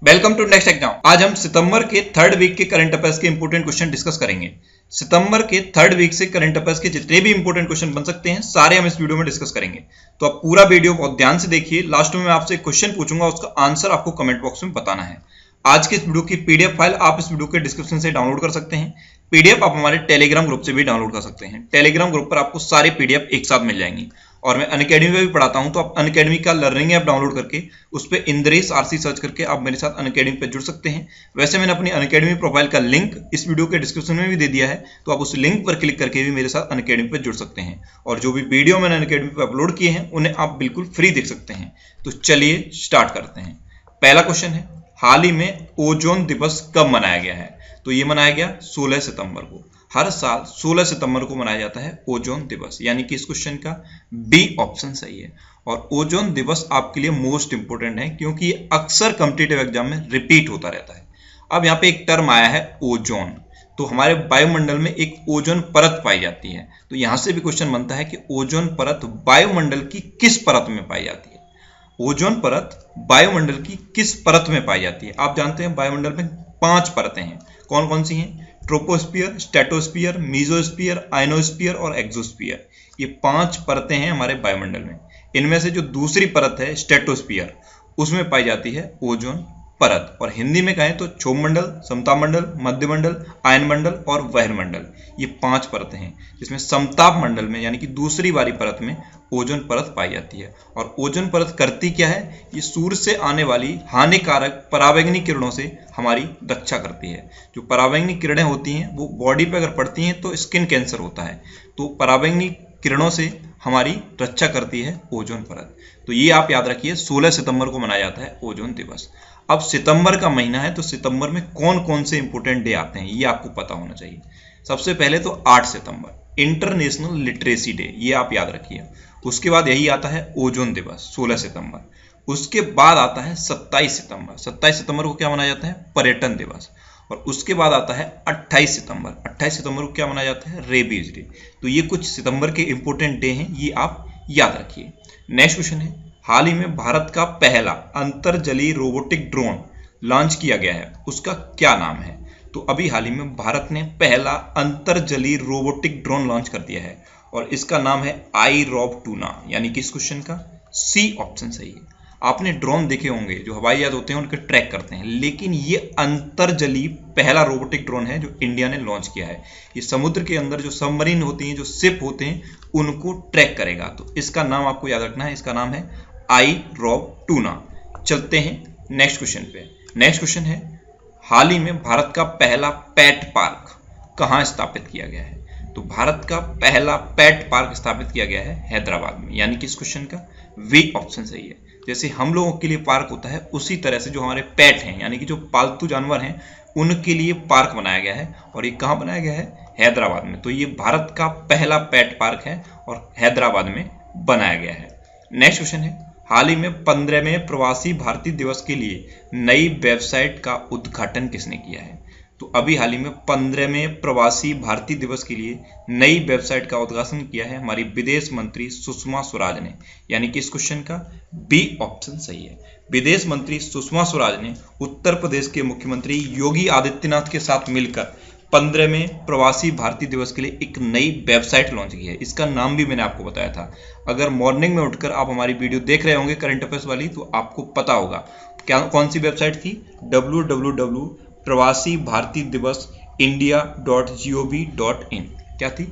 Welcome to next exam. आज हम सितंबर के थर्ड वीक के करंट अफेयर्स के इंपोर्टेंट क्वेश्चन डिस्कस करेंगे। सितंबर के थर्ड वीक से करंट अफेयर्स के जितने भी इंपोर्टेंट क्वेश्चन बन सकते हैं सारे हम इस वीडियो में डिस्कस करेंगे। तो आप पूरा वीडियो बहुत ध्यान से देखिए। लास्ट में मैं आपसे एक क्वेश्चन पूछूंगा, उसका आंसर आपको कमेंट बॉक्स में बताना है। आज के इस वीडियो की पीडीएफ फाइल आप इस वीडियो के डिस्क्रिप्शन से डाउनलोड कर सकते हैं। पीडीएफ आप हमारे टेलीग्राम ग्रुप से भी डाउनलोड कर सकते हैं। टेलीग्राम ग्रुप पर आपको सारे पीडीएफ एक साथ मिल जाएंगी। और मैं अनअकैडमी में भी पढ़ाता हूं, तो आप अनअकैडमी का लर्निंग ऐप डाउनलोड करके उस पर इंद्रेश आरसी सर्च करके आप मेरे साथ अनअकैडमी पर जुड़ सकते हैं। वैसे मैंने अपनी अनअकैडमी प्रोफाइल का लिंक इस वीडियो के डिस्क्रिप्शन में भी दे दिया है, तो आप उस लिंक पर क्लिक करके भी मेरे साथ अनअकैडमी पर जुड़ सकते हैं। और जो भी वीडियो मैंने अनअकैडमी पर अपलोड किए हैं उन्हें आप बिल्कुल फ्री देख सकते हैं। तो चलिए स्टार्ट करते हैं। पहला क्वेश्चन है, हाल ही में ओजोन दिवस कब मनाया गया है? तो ये मनाया गया 16 सितंबर को। हर साल 16 सितंबर को मनाया जाता है ओजोन दिवस, यानी कि इस क्वेश्चन का बी ऑप्शन सही है। और ओजोन दिवस आपके लिए मोस्ट इंपोर्टेंट है क्योंकि ये अक्सर कॉम्पिटिटिव एग्जाम में रिपीट होता रहता है। अब यहाँ पे एक टर्म आया है ओजोन, तो हमारे वायुमंडल में एक ओजोन परत पाई जाती है। तो यहां से भी क्वेश्चन बनता है कि ओजोन परत वायुमंडल की किस परत में पाई जाती है? ओजोन परत वायुमंडल की किस परत में पाई जाती है? आप जानते हैं वायुमंडल में 5 परतें हैं। कौन कौन सी हैं? ट्रोपोस्फियर, स्ट्रेटोस्फियर, मीजोस्फियर, आयनोस्फियर और एक्सोस्फियर। ये 5 परतें हैं हमारे वायुमंडल में। इनमें से जो दूसरी परत है स्ट्रेटोस्फियर, उसमें पाई जाती है ओजोन परत। और हिंदी में कहें तो क्षोभ मंडल, समताप मंडल, मध्य मंडल, आयन मंडल और बहिर्मंडल, ये 5 परतें हैं, जिसमें समताप मंडल में यानी कि दूसरी वाली परत में ओजोन परत पाई जाती है। और ओजोन परत करती क्या है? ये सूर्य से आने वाली हानिकारक पराबैंगनी किरणों से हमारी रक्षा करती है। जो पराबैंगनी किरणें होती हैं वो बॉडी पे अगर पड़ती हैं तो स्किन कैंसर होता है। तो पराबैंगनी किरणों से हमारी रक्षा करती है ओजोन परत। तो ये आप याद रखिए, 16 सितंबर को मनाया जाता है ओजोन दिवस। अब सितंबर का महीना है, तो सितंबर में कौन कौन से इंपोर्टेंट डे आते हैं ये आपको पता होना चाहिए। सबसे पहले तो 8 सितंबर इंटरनेशनल लिटरेसी डे, ये आप याद रखिए। उसके बाद यही आता है ओजोन दिवस 16 सितंबर। उसके बाद आता है 27 सितंबर। 27 सितंबर को क्या मनाया जाता है? पर्यटन दिवस। और उसके बाद आता है 28 सितंबर। 28 सितंबर को क्या मनाया जाता है? Rabies day. तो ये कुछ सितंबर के इंपोर्टेंट डे हैं, ये आप याद रखिए। नेक्स्ट क्वेश्चन है, हाल ही में भारत का पहला अंतर्जलीय रोबोटिक ड्रोन लॉन्च किया गया है, उसका क्या नाम है? तो अभी हाल ही में भारत ने पहला अंतर्जलीय रोबोटिक ड्रोन लॉन्च कर दिया है और इसका नाम है iRobot-2, यानी कि इस क्वेश्चन का सी ऑप्शन सही है। आपने ड्रोन देखे होंगे जो हवाई जहाज होते हैं उनके ट्रैक करते हैं, लेकिन ये अंतर्जलीय पहला रोबोटिक ड्रोन है जो इंडिया ने लॉन्च किया है। ये समुद्र के अंदर जो सबमरीन होती हैं, जो शिप होते हैं, उनको ट्रैक करेगा। तो इसका नाम आपको याद रखना है, इसका नाम है iRobot-2। चलते हैं नेक्स्ट क्वेश्चन पे। नेक्स्ट क्वेश्चन है, हाल ही में भारत का पहला पेट पार्क कहाँ स्थापित किया गया है? तो भारत का पहला पेट पार्क स्थापित किया गया है हैदराबाद में, यानी कि इस क्वेश्चन का वी ऑप्शन सही है। जैसे हम लोगों के लिए पार्क होता है, उसी तरह से जो हमारे पेट हैं यानी कि जो पालतू जानवर हैं उनके लिए पार्क बनाया गया है। और ये कहाँ बनाया गया है? हैदराबाद में। तो ये भारत का पहला पेट पार्क है और हैदराबाद में बनाया गया है। नेक्स्ट क्वेश्चन है, हाल ही में 15वें प्रवासी भारतीय दिवस के लिए नई वेबसाइट का उद्घाटन किसने किया है? तो अभी हाल ही में 15वें प्रवासी भारतीय दिवस के लिए नई वेबसाइट का उद्घाटन किया है हमारी विदेश मंत्री सुषमा स्वराज ने, यानी कि इस क्वेश्चन का बी ऑप्शन सही है। विदेश मंत्री सुषमा स्वराज ने उत्तर प्रदेश के मुख्यमंत्री योगी आदित्यनाथ के साथ मिलकर 15वें प्रवासी भारतीय दिवस के लिए एक नई वेबसाइट लॉन्च की है। इसका नाम भी मैंने आपको बताया था। अगर मॉर्निंग में उठकर आप हमारी वीडियो देख रहे होंगे करंट अफेयर्स वाली, तो आपको पता होगा क्या कौन सी वेबसाइट थी। www प्रवासी भारतीय दिवस india.gov.in। क्या थी?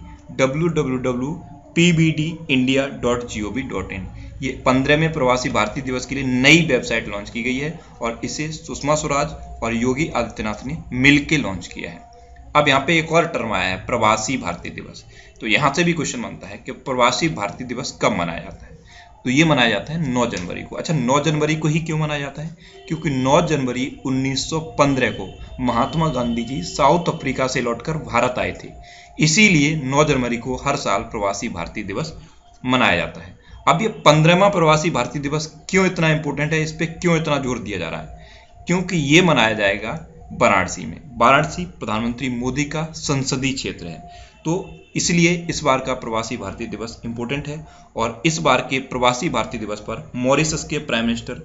www.pbdindia.gov.in। ये 15वें प्रवासी भारतीय दिवस के लिए नई वेबसाइट लॉन्च की गई है और इसे सुषमा स्वराज और योगी आदित्यनाथ ने मिलकर लॉन्च किया है। अब यहाँ पे एक और टर्म आया है, प्रवासी भारतीय दिवस। तो यहाँ से भी क्वेश्चन बनता है कि प्रवासी भारतीय दिवस कब मनाया जाता है? तो ये मनाया जाता है 9 जनवरी को। अच्छा, 9 जनवरी को ही क्यों मनाया जाता है? क्योंकि 9 जनवरी 1915 को महात्मा गांधी जी साउथ अफ्रीका से लौटकर भारत आए थे। इसीलिए 9 जनवरी को हर साल प्रवासी भारतीय दिवस मनाया जाता है। अब ये 15वां प्रवासी भारतीय दिवस क्यों इतना इंपॉर्टेंट है, इस पर क्यों इतना जोर दिया जा रहा है? क्योंकि ये मनाया जाएगा वाराणसी में। वाराणसी प्रधानमंत्री मोदी का संसदीय क्षेत्र है, तो इसलिए इस बार का प्रवासी भारतीय दिवस इंपॉर्टेंट है। और इस बार के प्रवासी भारतीय दिवस पर मॉरिशस के प्राइम मिनिस्टर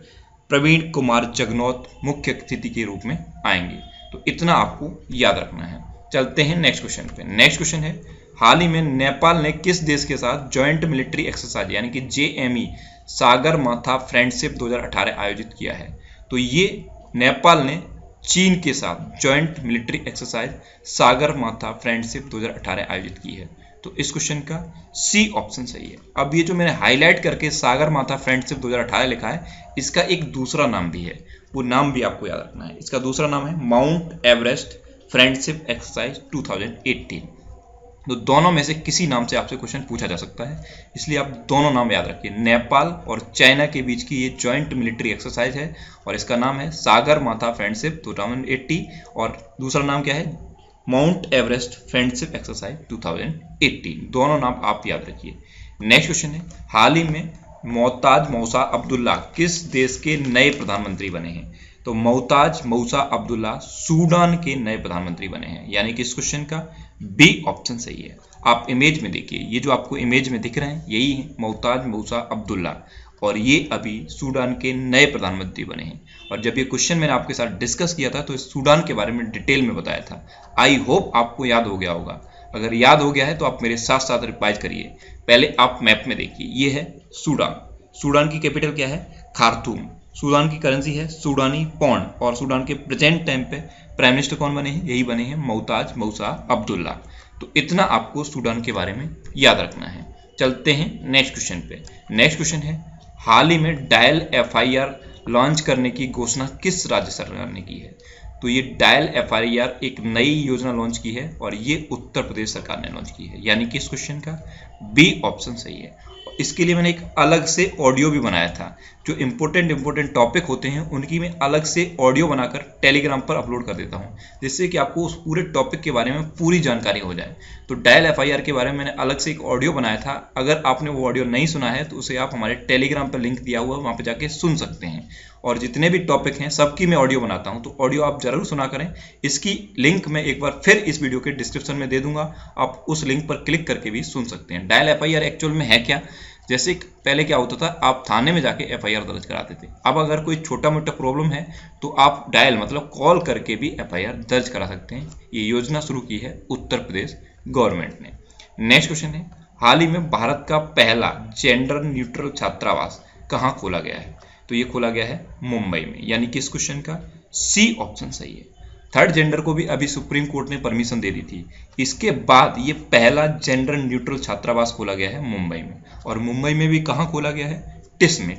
प्रवीण कुमार जगनौत मुख्य अतिथि के रूप में आएंगे। तो इतना आपको याद रखना है। चलते हैं नेक्स्ट क्वेश्चन पे। नेक्स्ट क्वेश्चन है, हाल ही में नेपाल ने किस देश के साथ जॉइंट मिलिट्री एक्सरसाइज यानी कि JME सागरमाथा फ्रेंडशिप 2018 आयोजित किया है? तो ये नेपाल ने चीन के साथ joint military exercise Sagarmatha friendship 2018 आयोजित की है। तो इस क्वेश्चन का सी ऑप्शन सही है। अब ये जो मैंने हाईलाइट करके सागरमाथा फ्रेंडशिप 2018 लिखा है, इसका एक दूसरा नाम भी है, वो नाम भी आपको याद रखना है। इसका दूसरा नाम है माउंट एवरेस्ट फ्रेंडशिप एक्सरसाइज 2018। तो दोनों में से किसी नाम से आपसे क्वेश्चन पूछा जा सकता है, इसलिए आप दोनों नाम याद रखिए। नेपाल और चाइना के बीच की ये जॉइंट मिलिट्री एक्सरसाइज है और इसका नाम है सागरमाथा फ्रेंडशिप 2018 और दूसरा नाम क्या है, माउंट एवरेस्ट फ्रेंडशिप एक्सरसाइज 2018। दोनों नाम आप याद रखिए। नेक्स्ट क्वेश्चन है, हाल ही में मोहताज मौसा अब्दुल्ला किस देश के नए प्रधानमंत्री बने हैं? तो मोहताज मौसा अब्दुल्ला सूडान के नए प्रधानमंत्री बने हैं, यानी कि इस क्वेश्चन का बी ऑप्शन सही है। आप इमेज में देखिए, ये जो आपको इमेज में दिख रहे हैं यही है मोहताज मौसा अब्दुल्ला और ये अभी सूडान के नए प्रधानमंत्री बने हैं। और जब ये क्वेश्चन मैंने आपके साथ डिस्कस किया था तो इस सूडान के बारे में डिटेल में बताया था। आई होप आपको याद हो गया होगा। अगर याद हो गया है तो आप मेरे साथ साथ रिवाइज करिए। पहले आप मैप में देखिए, ये है सूडान। सूडान की कैपिटल क्या है? खार्तूम। सूडान की करेंसी है सूडानी पौंड और सूडान के प्रेजेंट टाइम पे प्राइम मिनिस्टर कौन बने हैं? यही बने हैं मोहताज मौसा अब्दुल्ला। तो इतना आपको सूडान के बारे में याद रखना है। चलते हैं नेक्स्ट क्वेश्चन पे। नेक्स्ट क्वेश्चन है, हाल ही में डायल FIR लॉन्च करने की घोषणा किस राज्य सरकार ने की है? तो ये डायल FIR एक नई योजना लॉन्च की है और ये उत्तर प्रदेश सरकार ने लॉन्च की है, यानी कि इस क्वेश्चन का बी ऑप्शन सही है। इसके लिए मैंने एक अलग से ऑडियो भी बनाया था। जो इंपॉर्टेंट टॉपिक होते हैं उनकी मैं अलग से ऑडियो बनाकर टेलीग्राम पर अपलोड कर देता हूं, जिससे कि आपको उस पूरे टॉपिक के बारे में पूरी जानकारी हो जाए। तो डायल FIR के बारे में मैंने अलग से एक ऑडियो बनाया था। अगर आपने वो ऑडियो नहीं सुना है तो उसे आप हमारे टेलीग्राम पर लिंक दिया हुआ है, वहां पर जाके सुन सकते हैं। और जितने भी टॉपिक हैं सबकी मैं ऑडियो बनाता हूं, तो ऑडियो आप जरूर सुना करें। इसकी लिंक मैं एक बार फिर इस वीडियो के डिस्क्रिप्शन में दे दूंगा, आप उस लिंक पर क्लिक करके भी सुन सकते हैं। डायल FIR एक्चुअल में है क्या? जैसे पहले क्या होता था, आप थाने में जाके FIR दर्ज कराते थे। अब अगर कोई छोटा मोटा प्रॉब्लम है तो आप डायल मतलब कॉल करके भी FIR दर्ज करा सकते हैं। ये योजना शुरू की है उत्तर प्रदेश गवर्नमेंट ने। नेक्स्ट क्वेश्चन है, हाल ही में भारत का पहला जेंडर न्यूट्रल छात्रावास कहाँ खोला गया है? तो ये खोला गया है मुंबई में, यानी कि इस क्वेश्चन का सी ऑप्शन सही है। थर्ड जेंडर को भी अभी सुप्रीम कोर्ट ने परमिशन दे दी थी। इसके बाद ये पहला जेंडर न्यूट्रल छात्रावास खोला गया है मुंबई में। और मुंबई में भी कहाँ खोला गया है? टिस में,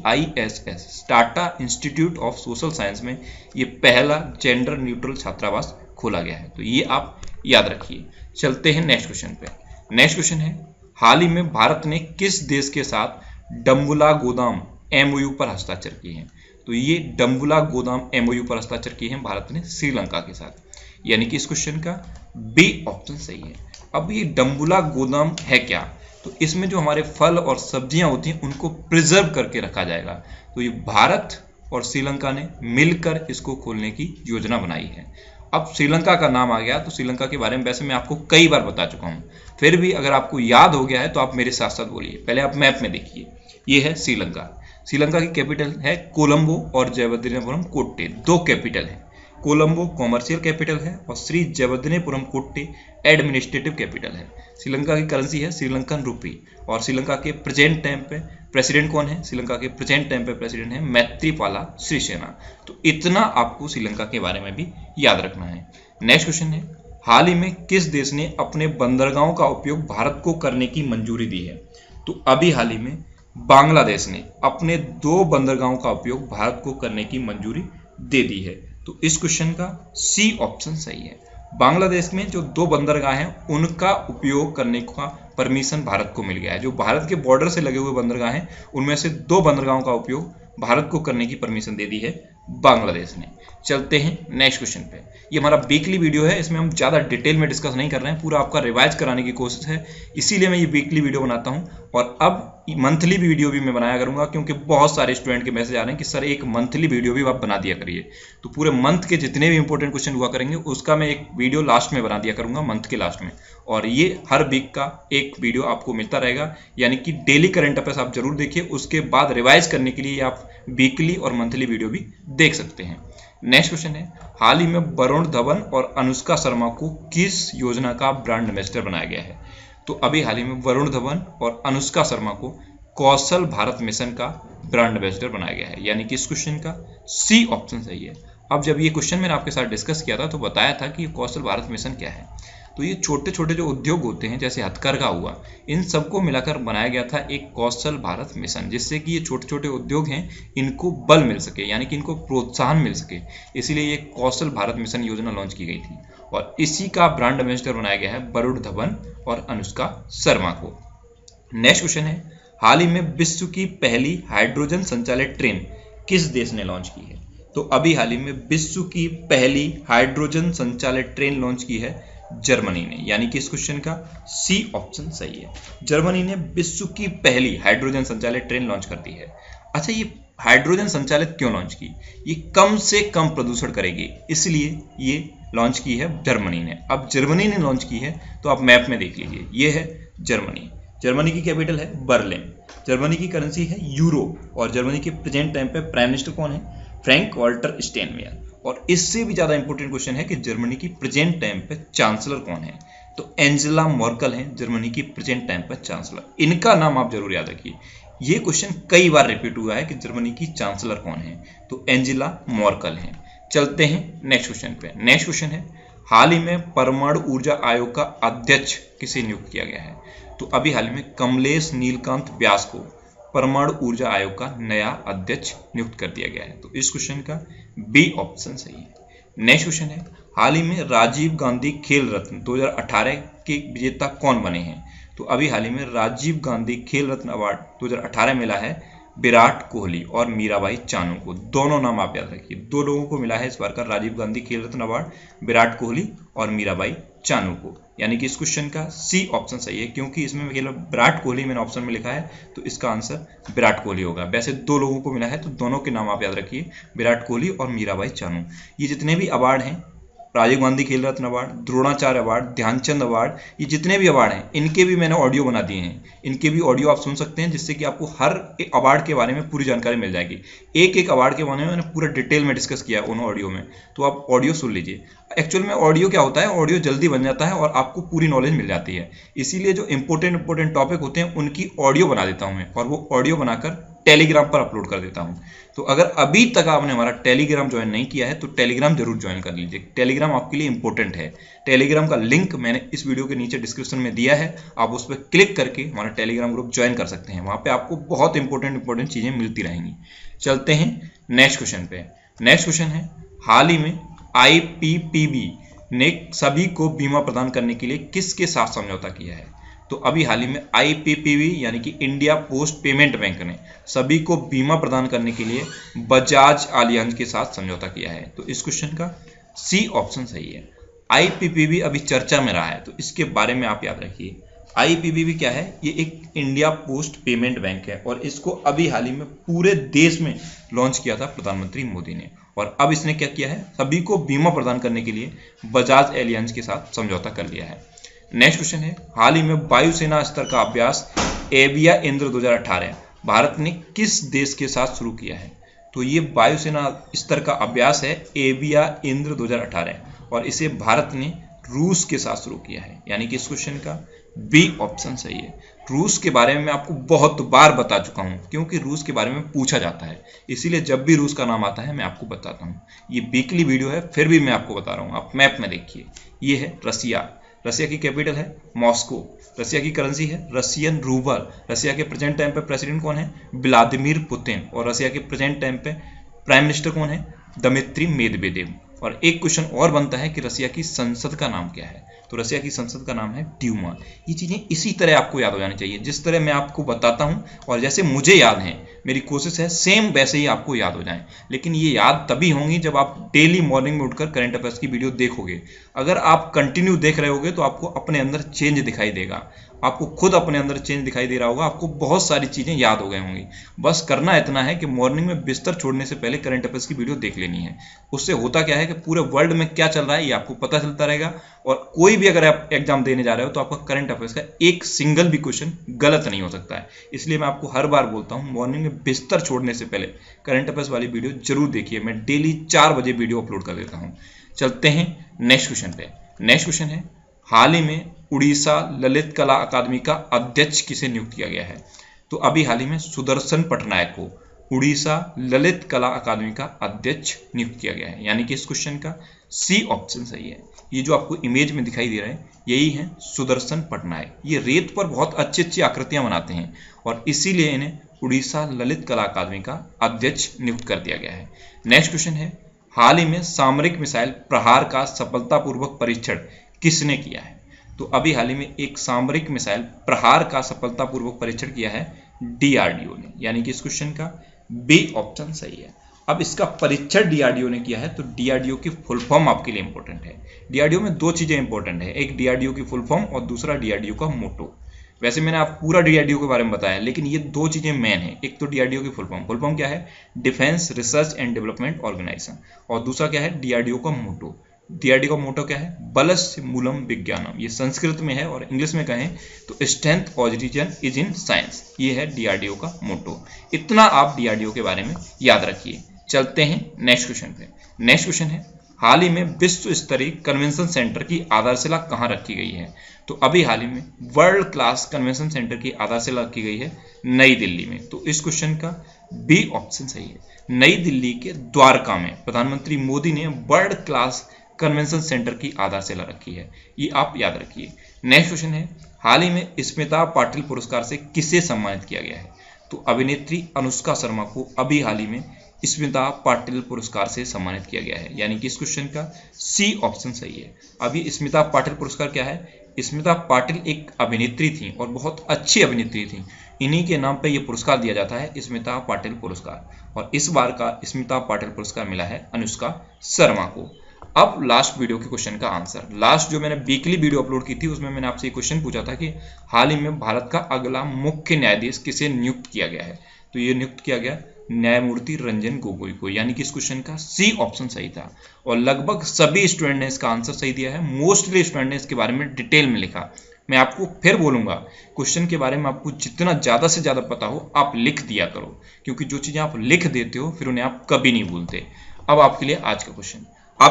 TISS Tata institute of social science में ये पहला जेंडर न्यूट्रल छात्रावास खोला गया है। तो ये आप याद रखिए। चलते हैं नेक्स्ट क्वेश्चन पे। नेक्स्ट क्वेश्चन है, हाल ही में भारत ने किस देश के साथ डम्बुला गोदाम MOU पर हस्ताक्षर किए हैं? तो ये डम्बुला गोदाम MOU पर हस्ताक्षर किए हैं भारत ने श्रीलंका के साथ, यानी कि इस क्वेश्चन का बी ऑप्शन सही है। अब ये डम्बुला गोदाम है क्या? तो इसमें जो हमारे फल और सब्जियां होती हैं उनको प्रिजर्व करके रखा जाएगा। तो ये भारत और श्रीलंका ने मिलकर इसको खोलने की योजना बनाई है। अब श्रीलंका का नाम आ गया तो श्रीलंका के बारे में वैसे मैं आपको कई बार बता चुका हूं, फिर भी अगर आपको याद हो गया है तो आप मेरे साथ साथ बोलिए। पहले आप मैप में देखिए, ये है श्रीलंका। श्रीलंका की कैपिटल है कोलंबो और जयवर्धनेपुरम कोट्टे, दो कैपिटल है। कोलंबो कॉमर्शियल कैपिटल है और श्री जयवर्धनेपुरम कोट्टे एडमिनिस्ट्रेटिव कैपिटल है। श्रीलंका की करेंसी है श्रीलंकन रुपी और श्रीलंका के प्रेजेंट टाइम पे प्रेसिडेंट कौन है? श्रीलंका के प्रेजेंट टाइम पे प्रेसिडेंट है मैत्रीपाला सिरिसेना। तो इतना आपको श्रीलंका के बारे में भी याद रखना है। नेक्स्ट क्वेश्चन है, हाल ही में किस देश ने अपने बंदरगाहों का उपयोग भारत को करने की मंजूरी दी है? तो अभी हाल ही में बांग्लादेश ने अपने 2 बंदरगाहों का उपयोग भारत को करने की मंजूरी दे दी है। तो इस क्वेश्चन का सी ऑप्शन सही है। बांग्लादेश में जो 2 बंदरगाह हैं उनका उपयोग करने का परमिशन भारत को मिल गया है। जो भारत के बॉर्डर से लगे हुए बंदरगाह हैं उनमें से 2 बंदरगाहों का उपयोग भारत को करने की परमिशन दे दी है बांग्लादेश ने। चलते हैं नेक्स्ट क्वेश्चन पे। ये हमारा वीकली वीडियो है, इसमें हम ज़्यादा डिटेल में डिस्कस नहीं कर रहे हैं, पूरा आपका रिवाइज कराने की कोशिश है, इसीलिए मैं ये वीकली वीडियो बनाता हूँ। और अब मंथली वीडियो भी मैं बनाया करूंगा, क्योंकि बहुत सारे स्टूडेंट के मैसेज आ रहे हैं कि सर एक मंथली वीडियो भी आप बना दिया करिए। तो पूरे मंथ के जितने भी इंपॉर्टेंट क्वेश्चन हुआ करेंगे उसका मैं एक वीडियो लास्ट में बना दिया करूंगा, मंथ के लास्ट में। और ये हर वीक का एक वीडियो आपको मिलता रहेगा, यानी कि डेली करंट अफेयर्स आप जरूर देखिए, उसके बाद रिवाइज करने के लिए आप वीकली और मंथली वीडियो भी देख सकते हैं। नेक्स्ट क्वेश्चन है, हाल ही में वरुण धवन और अनुष्का शर्मा को किस योजना का ब्रांड एम्बेसडर बनाया गया है? तो अभी हाल ही में वरुण धवन और अनुष्का शर्मा को कौशल भारत मिशन का ब्रांड एम्बेसडर बनाया गया है, यानी कि इस क्वेश्चन का सी ऑप्शन सही है। अब जब ये क्वेश्चन मैंने आपके साथ डिस्कस किया था तो बताया था कि कौशल भारत मिशन क्या है। तो ये छोटे छोटे जो उद्योग होते हैं, जैसे हथकरघा हुआ, इन सबको मिलाकर बनाया गया था एक कौशल भारत मिशन, जिससे कि ये छोटे छोटे उद्योग हैं इनको बल मिल सके, यानी कि इनको प्रोत्साहन मिल सके। इसीलिए ये कौशल भारत मिशन योजना लॉन्च की गई थी और इसी का ब्रांड एम्बेसडर बनाया गया है वरुण धवन और अनुष्का शर्मा को। नेक्स्ट क्वेश्चन है, हाल ही में विश्व की पहली हाइड्रोजन संचालित ट्रेन किस देश ने लॉन्च की है? तो अभी हाल ही में विश्व की पहली हाइड्रोजन संचालित ट्रेन लॉन्च की है जर्मनी ने, यानी कि इस क्वेश्चन का सी ऑप्शन सही है। जर्मनी ने विश्व की पहली हाइड्रोजन संचालित ट्रेन लॉन्च कर दी है। अच्छा, ये हाइड्रोजन संचालित क्यों लॉन्च की? ये कम से कम प्रदूषण करेगी, इसलिए ये लॉन्च की है जर्मनी ने। अब जर्मनी ने लॉन्च की है तो आप मैप में देख लीजिए, ये है जर्मनी। जर्मनी की कैपिटल है बर्लिन। जर्मनी की करेंसी है यूरो और जर्मनी के प्रेजेंट टाइम पे प्राइम मिनिस्टर कौन है? Frank Walter Steinmeier. और इससे भी ज्यादा इंपॉर्टेंट क्वेश्चन है कि जर्मनी की प्रेजेंट टाइम पे चांसलर कौन है? तो एंजेला मर्केल है जर्मनी की प्रेजेंट टाइम पे चांसलर। इनका नाम आप जरूर याद रखिए, ये क्वेश्चन कई बार रिपीट हुआ है कि जर्मनी की चांसलर कौन है, तो एंजेला मर्केल है। चलते हैं नेक्स्ट क्वेश्चन पे। नेक्स्ट क्वेश्चन है, हाल ही में परमाणु ऊर्जा आयोग का अध्यक्ष किसे नियुक्त किया गया है? तो अभी हाल ही में कमलेश नीलकांत व्यास को परमाणु ऊर्जा आयोग का नया अध्यक्ष नियुक्त कर दिया गया है। तो इस क्वेश्चन का बी ऑप्शन सही है। नेक्स्ट क्वेश्चन है, हाल ही में राजीव गांधी खेल रत्न 2018 के विजेता कौन बने हैं? तो अभी हाल ही में राजीव गांधी खेल रत्न अवार्ड 2018 मिला है विराट कोहली और मीराबाई चानू को। दोनों नाम आप याद रखिए, दो लोगों को मिला है इस बार का राजीव गांधी खेल रत्न अवार्ड, विराट कोहली और मीराबाई चानू को, यानी कि इस क्वेश्चन का सी ऑप्शन सही है, क्योंकि इसमें केवल विराट कोहली मैंने ऑप्शन में लिखा है तो इसका आंसर विराट कोहली होगा। वैसे दो लोगों को मिला है तो दोनों के नाम आप याद रखिए, विराट कोहली और मीराबाई चानू। ये जितने भी अवार्ड हैं, Rajiv Gandhi Khel Ratna award, Dronacharya award, Dhyanchand award, ये जितने भी अवार्ड हैं इनके भी मैंने ऑडियो बना दिए हैं। इनके भी ऑडियो आप सुन सकते हैं, जिससे कि आपको हर एक अवार्ड के बारे में पूरी जानकारी मिल जाएगी। एक एक अवार्ड के बारे में मैंने पूरा डिटेल में डिस्कस किया उन ऑडियो में, तो आप ऑडियो सुन लीजिए। एक्चुअल में ऑडियो क्या होता है, ऑडियो जल्दी बन जाता है और आपको पूरी नॉलेज मिल जाती है। इसीलिए जो इंपॉर्टेंट टॉपिक होते हैं उनकी ऑडियो बना देता हूं मैं, और वो ऑडियो बनाकर टेलीग्राम पर अपलोड कर देता हूं। तो अगर अभी तक आपने हमारा टेलीग्राम ज्वाइन नहीं किया है तो टेलीग्राम जरूर ज्वाइन कर लीजिए। टेलीग्राम आपके लिए इंपॉर्टेंट है। टेलीग्राम का लिंक मैंने इस वीडियो के नीचे डिस्क्रिप्शन में दिया है, आप उस पर क्लिक करके हमारा टेलीग्राम ग्रुप ज्वाइन कर सकते हैं। वहां पे आपको बहुत इंपॉर्टेंट चीजें मिलती रहेंगी। चलते हैं नेक्स्ट क्वेश्चन पे। नेक्स्ट क्वेश्चन है, हाल ही में IPPB ने सभी को बीमा प्रदान करने के लिए किसके साथ समझौता किया है? तो अभी हाल ही में IPPB यानी कि इंडिया पोस्ट पेमेंट बैंक ने सभी को बीमा प्रदान करने के लिए बजाज एलियांज के साथ समझौता किया है। तो इस क्वेश्चन का सी ऑप्शन सही है। IPPB अभी चर्चा में रहा है तो इसके बारे में आप याद रखिए। IPPB क्या है? ये एक इंडिया पोस्ट पेमेंट बैंक है और इसको अभी हाल ही में पूरे देश में लॉन्च किया था प्रधानमंत्री मोदी ने, और अब इसने क्या किया है, सभी को बीमा प्रदान करने के लिए बजाज एलियांज के साथ समझौता कर लिया है। नेक्स्ट क्वेश्चन है, हाल ही में वायुसेना स्तर का अभ्यास एविया इंद्र 2018 भारत ने किस देश के साथ शुरू किया है? तो ये वायुसेना स्तर का अभ्यास है एविया इंद्र 2018 और इसे भारत ने रूस के साथ शुरू किया है, यानी कि इस क्वेश्चन का बी ऑप्शन सही है। रूस के बारे में मैं आपको बहुत बार बता चुका हूं, क्योंकि रूस के बारे में पूछा जाता है, इसीलिए जब भी रूस का नाम आता है मैं आपको बताता हूं। ये वीकली वीडियो है फिर भी मैं आपको बता रहा हूं। आप मैप में देखिए, ये है रसिया। रसिया की कैपिटल है मॉस्को। रसिया की करेंसी है रशियन रूबल। रसिया के प्रेजेंट टाइम पे प्रेसिडेंट कौन है? Vladimir Putin. और रसिया के प्रेजेंट टाइम पे प्राइम मिनिस्टर कौन है? Dmitry Medvedev. और एक क्वेश्चन और बनता है कि रसिया की संसद का नाम क्या है? तो रसिया की संसद का नाम है ड्यूमा। ये चीजें इसी तरह आपको याद हो जानी चाहिए, जिस तरह मैं आपको बताता हूं और जैसे मुझे याद है, मेरी कोशिश है सेम वैसे ही आपको याद हो जाए। लेकिन ये याद तभी होंगी जब आप डेली मॉर्निंग में उठकर करंट अफेयर्स की वीडियो देखोगे। अगर आप कंटिन्यू देख रहे होगे तो आपको अपने अंदर चेंज दिखाई देगा। आपको खुद अपने अंदर चेंज दिखाई दे रहा होगा, आपको बहुत सारी चीजें याद हो गई होंगी। बस करना इतना है कि मॉर्निंग में बिस्तर छोड़ने से पहले करंट अफेयर्स की वीडियो देख लेनी है। उससे होता क्या है कि पूरे वर्ल्ड में क्या चल रहा है ये आपको पता चलता रहेगा, और कोई भी अगर आप एग्जाम देने जा रहे हो तो आपका करंट अफेयर्स का एक सिंगल भी क्वेश्चन गलत नहीं हो सकता है। इसलिए मैं आपको हर बार बोलता हूँ, मॉर्निंग में बिस्तर छोड़ने से पहले करंट अफेयर्स वाली वीडियो जरूर देखिए। मैं डेली 4 बजे वीडियो अपलोड कर देता हूँ। चलते हैं नेक्स्ट क्वेश्चन पे। नेक्स्ट क्वेश्चन है, हाल ही में उड़ीसा ललित कला अकादमी का अध्यक्ष किसे नियुक्त किया गया है? तो अभी हाल ही में सुदर्शन पटनायक को उड़ीसा ललित कला अकादमी का अध्यक्ष नियुक्त किया गया है, यानी कि इस क्वेश्चन का सी ऑप्शन सही है। ये जो आपको इमेज में दिखाई दे रहा है यही है सुदर्शन पटनायक। ये रेत पर बहुत अच्छी अच्छी आकृतियां बनाते हैं और इसीलिए इन्हें उड़ीसा ललित कला अकादमी का अध्यक्ष नियुक्त कर दिया गया है। नेक्स्ट क्वेश्चन है, हाल ही में सामरिक मिसाइल प्रहार का सफलतापूर्वक परीक्षण किसने किया है? तो अभी हाल ही में एक सामरिक मिसाइल प्रहार का सफलतापूर्वक परीक्षण किया है डीआरडीओ ने, यानी कि इस क्वेश्चन का बी ऑप्शन सही है। अब इसका परीक्षण डीआरडीओ ने किया है, तो डीआरडीओ की फुल फॉर्म आपके लिए इंपॉर्टेंट है। डीआरडीओ में 2 चीजें इंपॉर्टेंट है, एक डीआरडीओ की फुल फॉर्म और दूसरा डीआरडीओ का मोटो। वैसे मैंने आप पूरा डीआरडीओ के बारे में बताया, लेकिन ये 2 चीजें मेन है। एक तो डीआरडीओ की फुल फॉर्म क्या है? Defence research and development organisation, और दूसरा क्या है? डीआरडीओ का मोटो। डीआरडीओ का मोटो क्या है? बलस्य मूलम विज्ञानम। ये संस्कृत में है और इंग्लिश में कहें तो strength origin is in science. ये है डीआरडीओ का मोटो। इतना आप डीआरडीओ के बारे में याद रखिए। चलते हैं नेक्स्ट क्वेश्चन पे। नेक्स्ट क्वेश्चन है, हाल ही में विश्व स्तरीय कन्वेंशन सेंटर की आधारशिला कहाँ रखी गई है? तो अभी हाल ही में वर्ल्ड क्लास कन्वेंशन सेंटर की आधारशिला रखी गई है नई दिल्ली में। तो इस क्वेश्चन का बी ऑप्शन सही है। नई दिल्ली के द्वारका में प्रधानमंत्री मोदी ने वर्ल्ड क्लास कन्वेंशन सेंटर की आधारशिला रखी है, ये आप याद रखिए। नेक्स्ट क्वेश्चन है, हाल ही में स्मिता पाटिल पुरस्कार से किसे सम्मानित किया गया है? तो अभिनेत्री अनुष्का शर्मा को अभी हाल ही में स्मिता पाटिल पुरस्कार से सम्मानित किया गया है, यानी कि इस क्वेश्चन का सी ऑप्शन सही है। अभी स्मिता पाटिल पुरस्कार क्या है? स्मिता पाटिल एक अभिनेत्री थी और बहुत अच्छी अभिनेत्री थी, इन्हीं के नाम पे ये पुरस्कार दिया जाता है, स्मिता पाटिल पुरस्कार। और इस बार का स्मिता पाटिल पुरस्कार मिला है अनुष्का शर्मा को। अब लास्ट वीडियो के क्वेश्चन का आंसर, लास्ट जो मैंने वीकली वीडियो अपलोड की थी उसमें मैंने आपसे ये क्वेश्चन पूछा था कि हाल ही में भारत का अगला मुख्य न्यायाधीश किसे नियुक्त किया गया है? तो ये नियुक्त किया गया न्यायमूर्ति रंजन गोगोई को, यानी कि इस क्वेश्चन का सी ऑप्शन सही था। और लगभग सभी स्टूडेंट ने इसका आंसर सही दिया है। मोस्टली स्टूडेंट ने इसके बारे में डिटेल में लिखा। मैं आपको फिर बोलूंगा, क्वेश्चन के बारे में आपको जितना ज्यादा से ज्यादा पता हो आप लिख दिया करो, क्योंकि जो चीजें आप लिख देते हो फिर उन्हें आप कभी नहीं भूलते। अब आपके लिए आज का क्वेश्चन,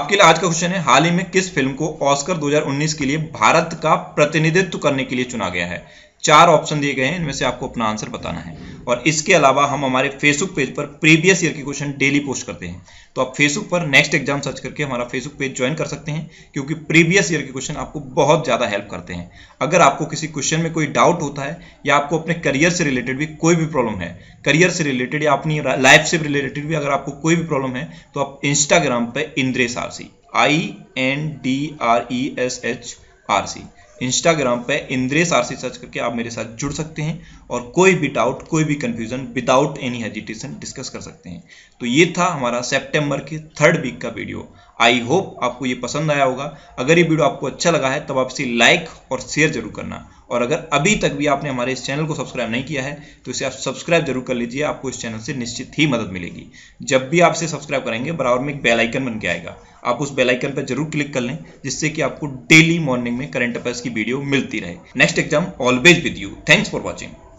है, हाल ही में किस फिल्म को ऑस्कर 2019 के लिए भारत का प्रतिनिधित्व करने के लिए चुना गया है? 4 ऑप्शन दिए गए हैं, इनमें से आपको अपना आंसर बताना है। और इसके अलावा हम हमारे फेसबुक पेज पर प्रीवियस ईयर के क्वेश्चन डेली पोस्ट करते हैं, तो आप फेसबुक पर नेक्स्ट एग्जाम सर्च करके हमारा फेसबुक पेज ज्वाइन कर सकते हैं, क्योंकि प्रीवियस ईयर के क्वेश्चन आपको बहुत ज्यादा हेल्प करते हैं। अगर आपको किसी क्वेश्चन में कोई डाउट होता है या आपको अपने करियर से रिलेटेड भी कोई भी प्रॉब्लम है, करियर से रिलेटेड या अपनी लाइफ से रिलेटेड भी अगर आपको कोई भी प्रॉब्लम है, तो आप इंस्टाग्राम पे इंद्रेश आरसी, INDRESHRC, इंस्टाग्राम पे इंद्रेश आरसी सर्च करके आप मेरे साथ जुड़ सकते हैं और कोई भी डाउट, कोई भी confusion without any hesitation discuss कर सकते हैं। तो ये था हमारा सितंबर के 3rd वीक का वीडियो। आई होप आपको ये पसंद आया होगा। अगर ये वीडियो आपको अच्छा लगा है तब आप इसे लाइक और शेयर जरूर करना, और अगर अभी तक भी आपने हमारे इस चैनल को सब्सक्राइब नहीं किया है तो इसे आप सब्सक्राइब जरूर कर लीजिए। आपको इस चैनल से निश्चित ही मदद मिलेगी। जब भी आप इसे सब्सक्राइब करेंगे बराबर में एक बेल आइकन बन के आएगा, आप उस बेल आइकन पर जरूर क्लिक कर लें, जिससे कि आपको डेली मॉर्निंग में करंट अफेयर्स की वीडियो मिलती रहे। Next exam always with you. Thanks for watching.